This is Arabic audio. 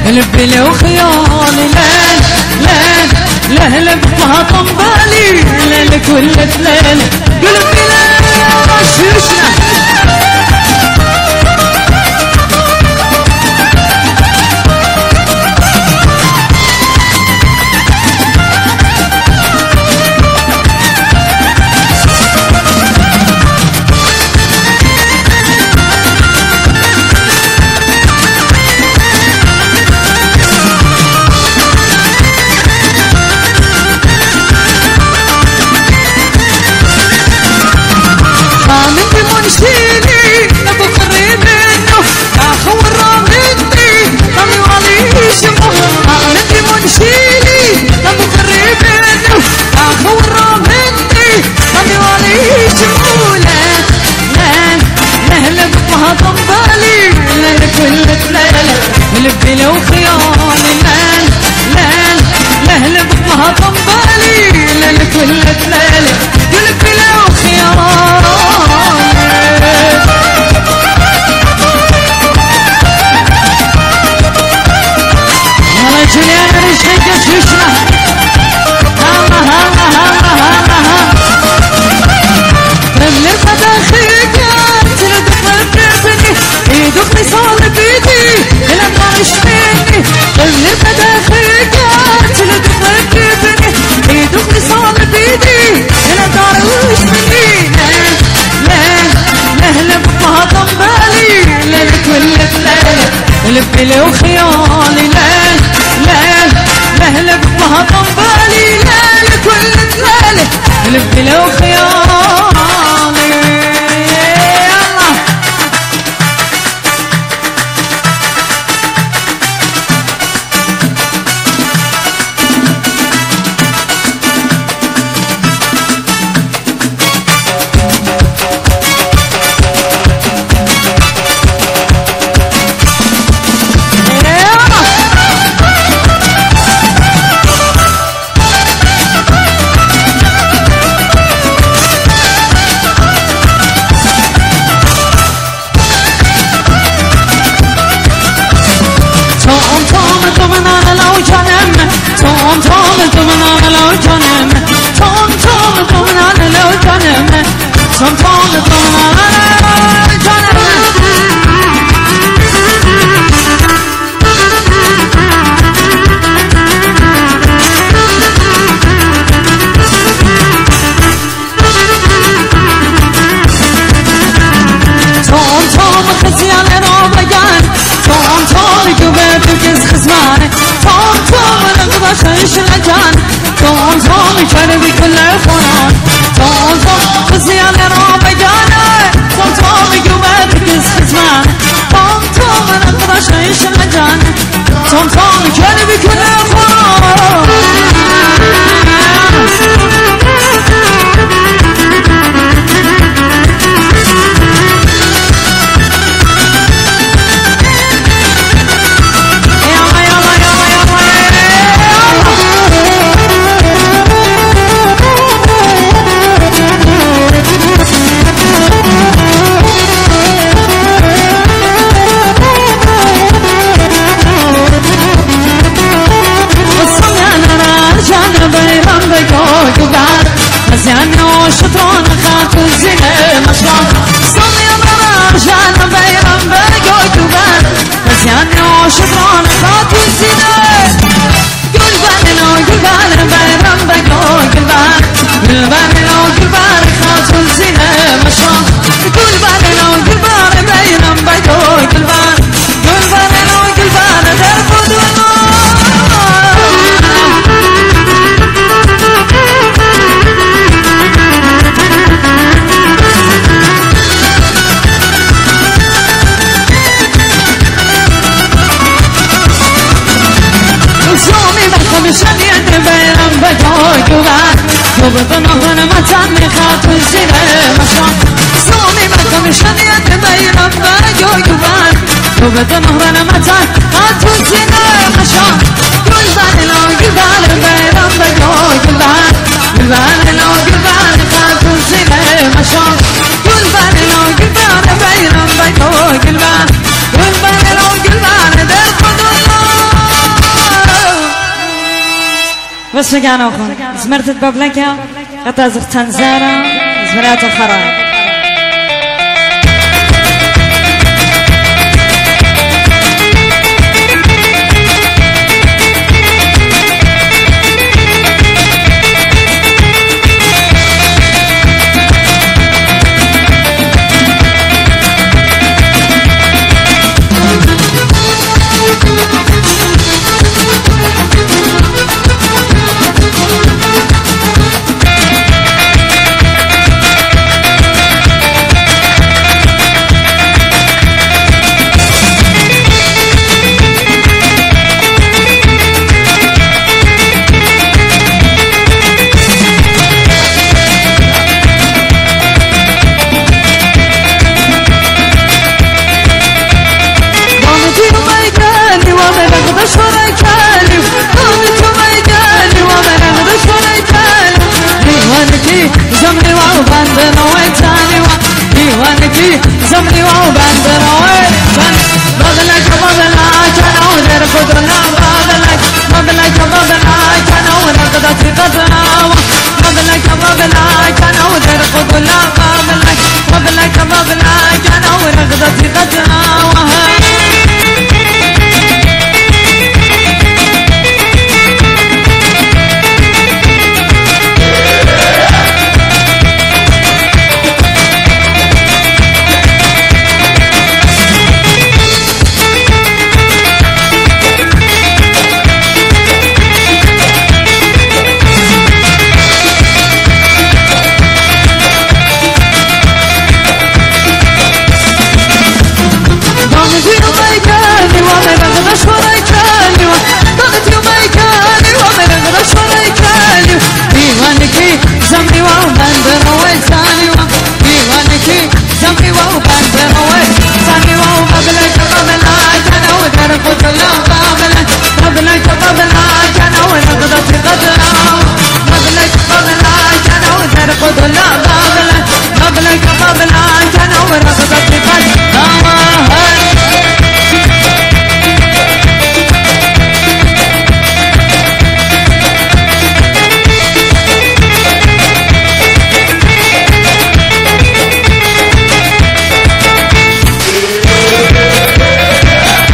لبي لو خيالي ليل ليل لهلا بطها طنبالي ليل كل ليل قلبي لا شوشنا لبي لو خيالي ليل ليل لهلا بطها طنبالي ليل كل ليل قلبي لو خيالي يلا جوليان رشيدة شوشنا هلا هلا هلا هلا هلا تملي صداخيك تلدق بيتني ايدك نصال بيدي اشتيني اللي بداخلك تلدق بيدني ايدك نصال بيدي انا داروش مني ليل لهلا بطها طنبالي ليل كل ليل لبي لو خيالي ليل ليل لهلا بطها طنبالي ليل كل ليل لبي لو خيالي خش الأجان طول طول شربي كل الفران طول طول خزيان رابجانا طول طول قوبتك اسخزمان طول طول نقدر خش الأجان طول طول شربي كل الفران شطران خاك الزنا مشران صلي امرار جان بيرم بقوي كبار مزيان شطران خاك الزنا قلبان لو قلبان بيرم بقوي كبار قلبان لو قلبان خاك الزنا مشران قلبان لو قلبان بيرم بقوي كبار قلبان لو قلبان درب دمار شديد بيرم بجوي كبار قبض نهر متعني خاط الزنا مشان صومي بكم شديد بيرم بجوي كبار قبض نهر متعني خاط الزنا مشان قلبان لو قلبان بيرم بجوي كبار قلبان لو قلبان خاط الزنا مشان قلبان لو قلبان بيرم بجوي كبار قلبان لو قلبان درب الله بس فقانا أخوان زمرت بابلكا قطع زغتان زارة زمرات الخرائط